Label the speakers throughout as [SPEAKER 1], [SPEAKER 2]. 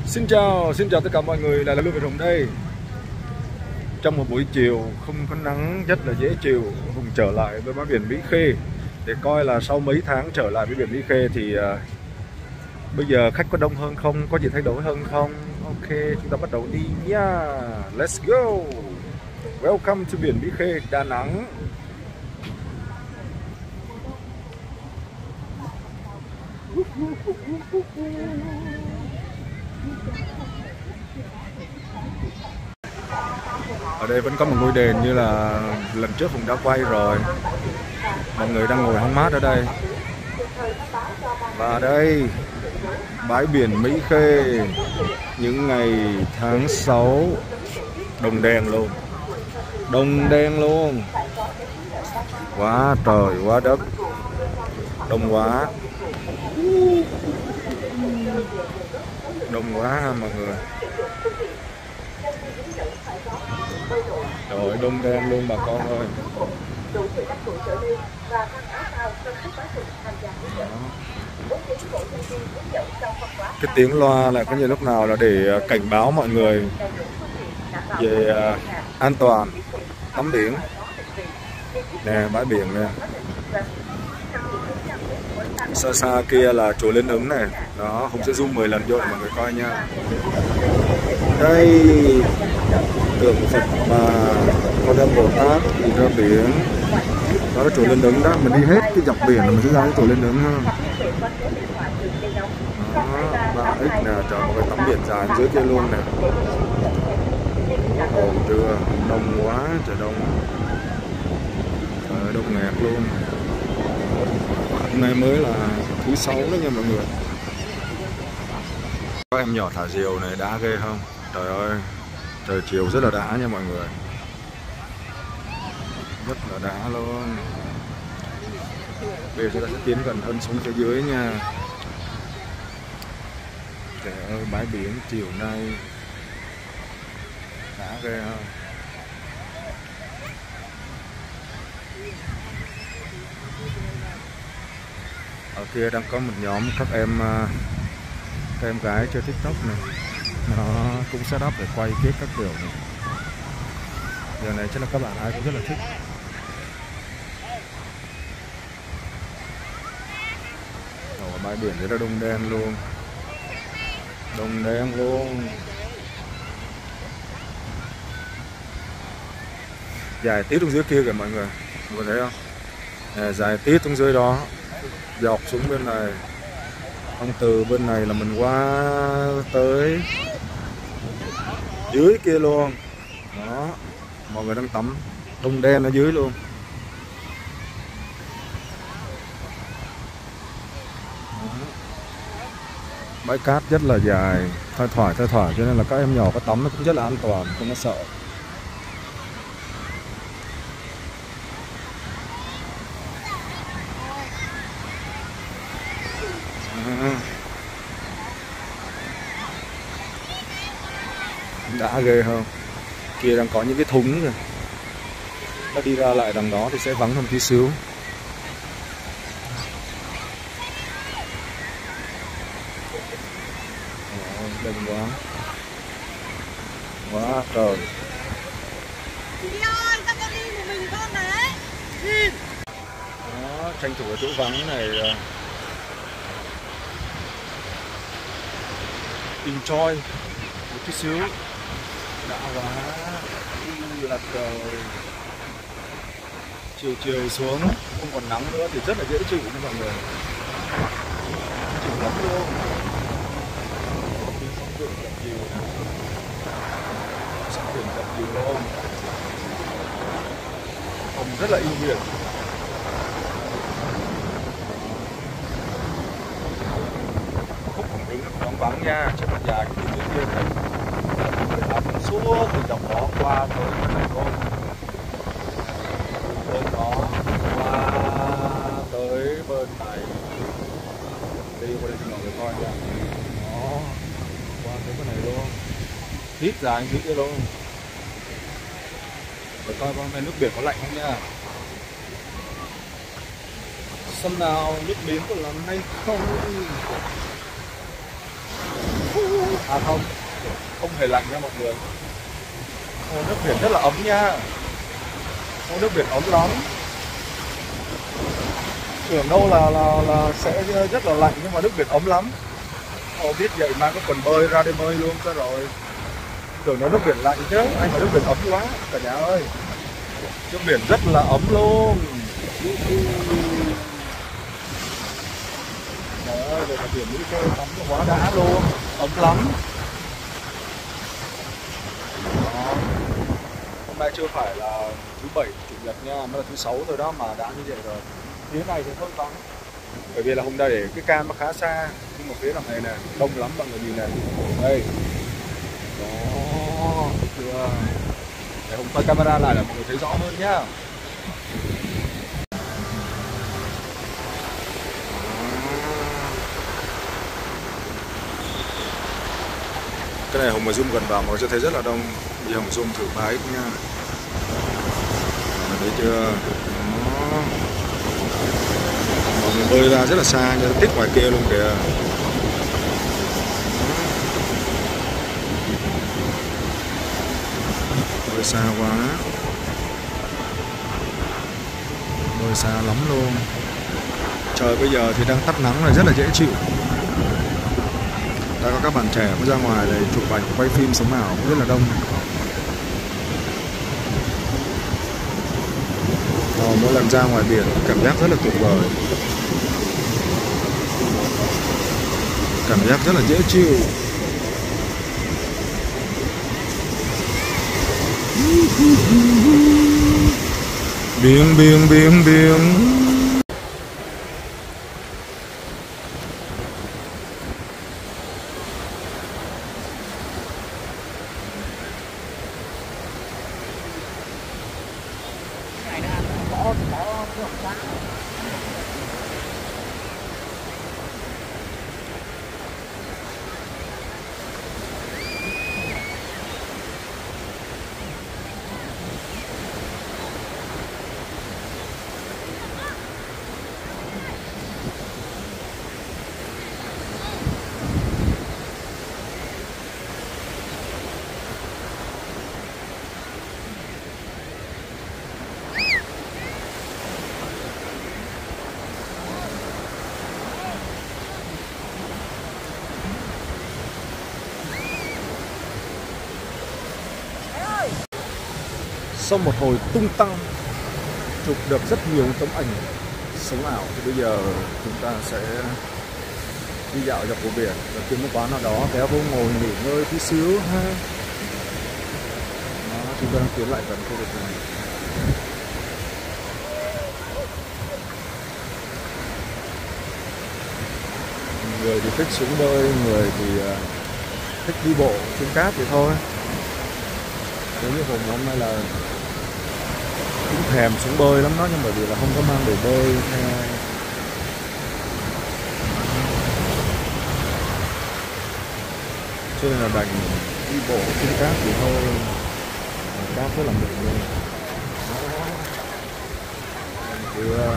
[SPEAKER 1] Xin chào tất cả mọi người, lại là Lưu Việt Hùng đây. Trong một buổi chiều không có nắng rất là dễ chịu, Hùng trở lại với bãi biển Mỹ Khê để coi là sau mấy tháng trở lại với biển Mỹ Khê thì bây giờ khách có đông hơn không, có gì thay đổi hơn không. Ok, chúng ta bắt đầu đi nha. Let's go. Welcome to biển Mỹ Khê, Đà Nẵng. Ở đây vẫn có một ngôi đền như là lần trước Hùng đã quay rồi. Mọi người đang ngồi hóng mát ở đây. Và đây, bãi biển Mỹ Khê, những ngày tháng 6, đồng đèn luôn. Đồng đen luôn. Quá trời quá đất, đông quá. Đông quá ha mọi người. Trời ơi, đông đen luôn bà con ơi. Cái tiếng loa là có như lúc nào là để cảnh báo mọi người về an toàn tắm biển. Nè, bãi biển nè. Xa xa kia là chùa Linh Ứng này. Đó, Hùng sẽ zoom 10 lần vô để mọi người coi nha. Đây, tượng Phật và Quan Âm Bồ Tát đi ra biển. Đó là chùa Linh Ứng đó, mình đi hết cái dọc biển là mình sẽ ra cái chùa Linh Ứng ha. Đó, 3x nè, chờ mọi người tắm biển dài dưới kia luôn nè. Ồn chưa, đông quá, trời đông. Trời đông nghẹt luôn. Hôm nay mới là thứ 6 đó nha mọi người. Các em nhỏ thả diều này đã ghê không? Trời ơi, trời chiều rất là đã nha mọi người. Rất là đã luôn. Bây giờ chúng ta sẽ tiến gần hơn xuống phía dưới nha. Trời ơi, bãi biển chiều nay đã ghê không? Ở kia đang có một nhóm các em gái chơi TikTok này. Nó cũng set up để quay clip các kiểu này. Giờ này chắc là các bạn ai cũng rất là thích. Ở bãi biển rất là đông đen luôn. Đông đen luôn. Dài tít xuống dưới kia kìa mọi người. Mọi người thấy không? Dài tít xuống dưới đó. Dọc xuống bên này. Không, từ bên này là mình qua tới dưới kia luôn. Đó, mọi người đang tắm đông đen ở dưới luôn. Đó. Bãi cát rất là dài, thoai thoải cho nên là các em nhỏ có tắm nó cũng rất là an toàn, không có sợ. Đã ghê không? Kia đang có những cái thúng rồi. Nó đi ra lại đằng đó thì sẽ vắng hơn tí xíu. Đông quá. Quá trời.
[SPEAKER 2] Đi ơi, các con đi một mình con đấy. Đi.
[SPEAKER 1] Đó, tranh thủ ở chỗ vắng này. Enjoy một tí xíu. Đã quá. Là trời. Chiều xuống không còn nắng nữa thì rất là dễ chịu nha mọi người. Chịu lắm luôn. Sóng biển dập dìu. Sóng biển dập dìu luôn. Không, rất là yêu biển. Khúc cũng đứng nó vắng nha, chắc là dài cái dưới kia này. Tắm suốt từ dọc đó qua tới bên này luôn. Bên đó qua tới bên này. Đi qua đây cho mọi người coi nha. Đó, qua tới bên này luôn. Hít dài dưới kia luôn. Để coi con này nước biển có lạnh không nha. Xem nào nước biển có lạnh hay không. À không, không hề lạnh nha mọi người. Hồ nước biển rất là ấm nha. Hồ nước biển ấm lắm. Tưởng đâu là sẽ rất là lạnh nhưng mà nước biển ấm lắm. Ồ, biết vậy mà có quần bơi ra đây bơi luôn cho rồi. Tưởng nó nước biển lạnh chứ, anh phải nước biển ấm quá cả nhà ơi. Nước biển rất là ấm luôn. Trời ơi, về biển Mỹ Khê tắm nó quá đã luôn, ấm lắm. Đó. Hôm nay chưa phải là thứ bảy chủ nhật nha, mới là thứ sáu rồi đó mà đã như vậy rồi. Phía này thì hơi vắng, bởi vì là hôm nay để cái cam nó khá xa, nhưng mà phía đằng này nè đông lắm mọi người nhìn này. Đây, đó, thấy chưa? Để hôm quay camera lại là mọi người thấy rõ hơn nhá. Cái này Hùng mà zoom gần vào mọi người sẽ thấy rất là đông. Bây giờ Hùng zoom thử ba x nha. Thấy chưa? Đó. Mọi người bơi ra rất là xa nha, tích ngoài kia luôn kìa. Bơi xa quá. Bơi xa lắm luôn. Trời bây giờ thì đang tắt nắng là rất là dễ chịu. Đã có các bạn trẻ mới ra ngoài để chụp ảnh quay phim sống ảo cũng rất là đông. Mỗi lần ra ngoài biển cảm giác rất là tuyệt vời, cảm giác rất là dễ chịu. Biển biển biển biển. Sau một hồi tung tăng chụp được rất nhiều tấm ảnh sống ảo thì bây giờ chúng ta sẽ đi dạo dọc bờ biển và tìm một quán nào đó kéo vô ngồi nghỉ ngơi tí xíu ha. Đó, chúng ta đang tiến lại gần khu vực này. Người thì thích xuống bơi, người thì thích đi bộ trên cát thì thôi. Nếu như hôm nay là cũng thèm xuống bơi lắm đó, nhưng bởi vì là không có mang đồ bơi theo, cho nên là đành đi bộ trên cát thì thôi. Cát rất là mịn luôn. Chưa.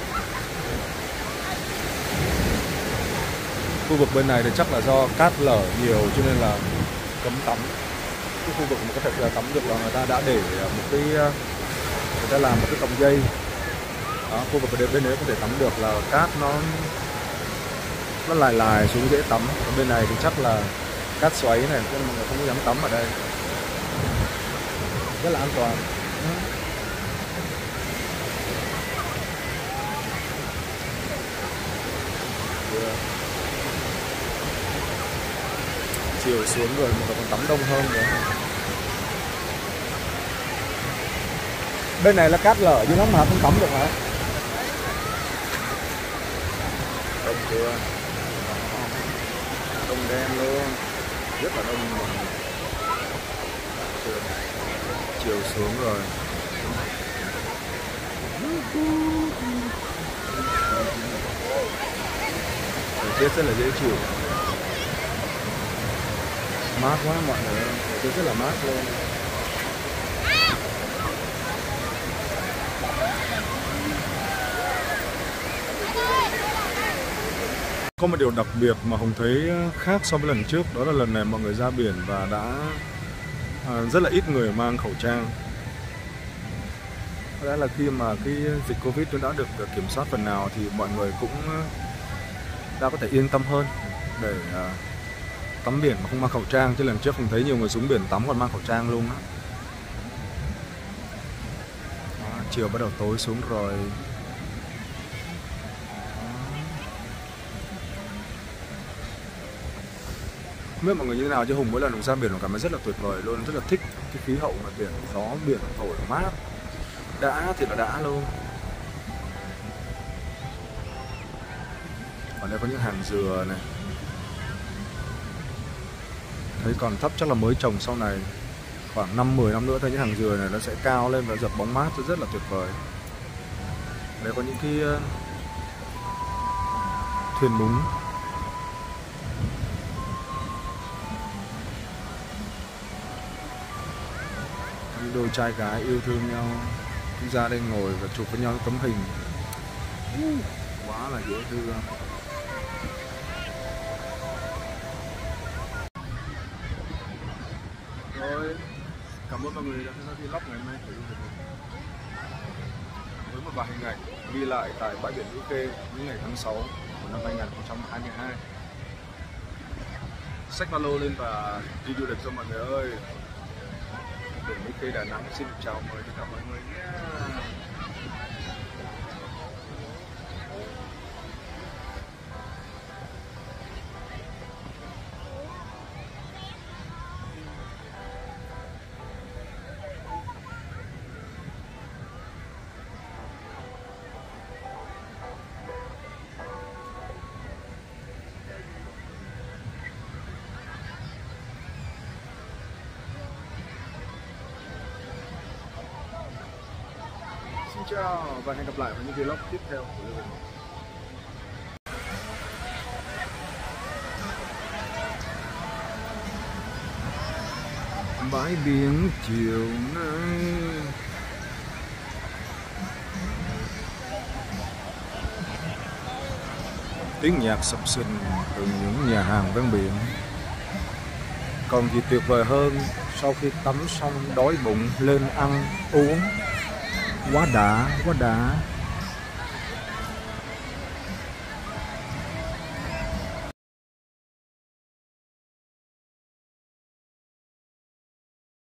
[SPEAKER 1] Khu vực bên này thì chắc là do cát lở nhiều cho nên là cấm tắm. Cái khu vực mà có thể là tắm được là người ta đã để một cái, người ta làm một cái cọng dây đó. Khu vực bên đấy có thể tắm được là cát nó lài xuống dễ tắm. Còn bên này thì chắc là cát xoáy này nên mọi người không có dám tắm ở đây, rất là an toàn. Chiều xuống rồi mọi người còn tắm đông hơn nữa. Bên này là cát lở chứ lắm mà không tắm được hả? Đông chưa? Đông đen luôn, rất là đông. Chiều xuống rồi. Thời tiết rất là dễ chịu, mát quá mọi người, thời tiết rất là mát luôn. Có một điều đặc biệt mà Hùng thấy khác so với lần trước, đó là lần này mọi người ra biển và đã rất là ít người mang khẩu trang. Có lẽ là khi mà cái dịch Covid nó đã được kiểm soát phần nào thì mọi người cũng đã có thể yên tâm hơn để tắm biển mà không mang khẩu trang. Chứ lần trước Hùng thấy nhiều người xuống biển tắm còn mang khẩu trang luôn á. Chiều bắt đầu tối xuống rồi. Không biết mọi người như thế nào chứ Hùng mỗi lần Hùng ra biển Hùng cảm thấy rất là tuyệt vời luôn, rất là thích cái khí hậu ngoài biển, gió biển thổi mát, đã thì là đã luôn. Ở đây có những hàng dừa này, thấy còn thấp chắc là mới trồng sau này, khoảng 5-10 năm nữa thôi những hàng dừa này nó sẽ cao lên và dập bóng mát rất là tuyệt vời. Đây có những cái thuyền búng. Đôi trai gái yêu thương nhau ra đây ngồi và chụp với nhau tấm hình quá là dễ thương. Rồi, cảm ơn mọi người đã theo dõi vlog ngày hôm nay với một vài hình ảnh ghi lại tại bãi biển Mỹ Khê những ngày tháng 6 của năm 2022. Xách ba lô lên và đi du lịch cho mọi người ơi. Biển Mỹ Khê Đà Nẵng xin chào mời tất cả mọi người nhé. Xin chào và hẹn gặp lại vào những vlog tiếp theo của Lưu Bình. Bãi biển chiều nay tiếng nhạc sập sình từ những nhà hàng ven biển. Còn gì tuyệt vời hơn sau khi tắm xong đói bụng lên ăn uống. Quá đã, quá đã.